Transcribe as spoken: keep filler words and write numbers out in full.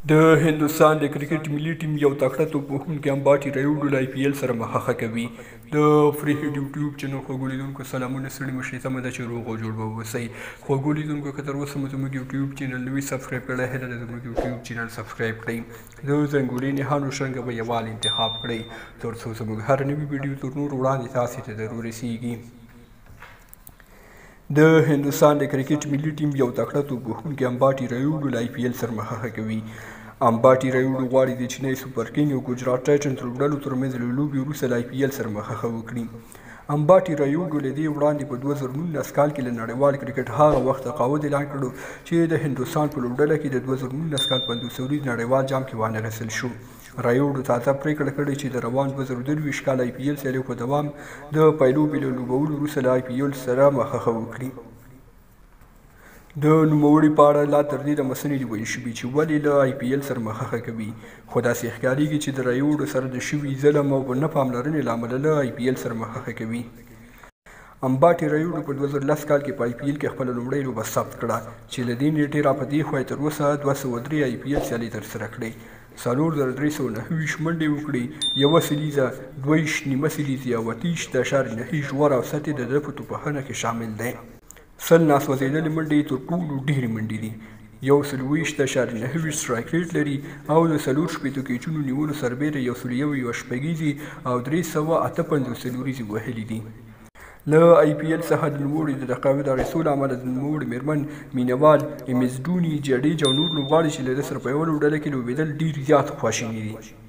د هندوستان د کرکټ ملي ټیم یو تکړه توپوهونکی امباټي رایوډو له آی پي ایل سره مخه کوي. د فري هټ یوټیوب چینل خوږو لیدونکو سلامونه ستړي مشئ، سمه ده چې روغ او جوړ به واوسئ. خوږو لیدونکو که تر اوسه مو زموږ یوټیوب چینل نه وي سبسکرایب کړی، هیله ده زموږ یوټیوب چینل سبسکرایب کړئ. د ځنګلي نښانو شرنګه به یووالی انتخاب کړئ تر څو زموږ هر نوي ویډیو تر نورو وړاندې تاسې ته ضرور رسیږي. د هندوستان د کرکټ ملي ټیم یو تکړه توپوهونکی امباټي رایوډو له آی پي ایل سره مخه کوي. امباټي رایوډو غواړي د چینی سوپر کینګ او ګجرات ټایټنز لوبډلو ترمنځ له لوبې وروسته له آی پي ایل سره مخه وکړي. امباټي رایوډو له دې وړاندې په دوه زره نولس کال کې له نړیوال کرکټ هغه وخت تقاعد اعلان کړی چې د هندوستان په لوبډله کې د دوه زره نولس کال پنځوس ورځ نړیوال جام کې وانه غسل شو. رایوډو تازه پریکړه کړې چې د روان دوه زره درویشت کال آی پي ایل سیالیو په دوام د پایلوبې له لوبولو وروسته له آی پي ایل سره مخه وکړي. د نوموړي په اړه لا تر دې دمه څه نه دي ویل شوي چې ولې له آی پي ایل سره مخه کوي، خو داسې ښکارېږي چې د رایوډو سره د شوي ظلم او نه پاملرنې له امله له آی پي ایل سره مخه کوي. امباټي رایوډو په دوه زره لس کال کې په آی پي ایل کې خپله لومړۍ لوبه ثبت کړه چې له دې نیټې را په دې خوا یې تر اوسه دوه سوه درې آی پي ایل سیالۍ ترسره کړې، څلور زره درې سوه نهه ویشت منډې وکړې، یوه سیلیزه، دوه ویشت نیمه سیلیزې او اته ویشت اعشاریه نهه ژور او سطحې د ده په توپوهنه کې شامل دی. سل ناسوځېدلې منډې تر ټولو ډېرې منډې دي، یو سل ویشت اعشاریه نهه ویشت سټرایک ریټ لري او د څلور شپېتو کیچونو نیولو سربیره یو سل یو یوه شپږیزې او درې سوه اته پنځوس څلوریزې وهلې دي. له آی پي ایل څخه د نوموړي د تقاعد اخیستو له امله د نوموړي مېرمن مینهوال ایم ایس ډوني، جډیجا او نور لوبغاړي چې له ده سره په یوه لوبډله کې لوبېدل ډېر زیات خواشیني دي.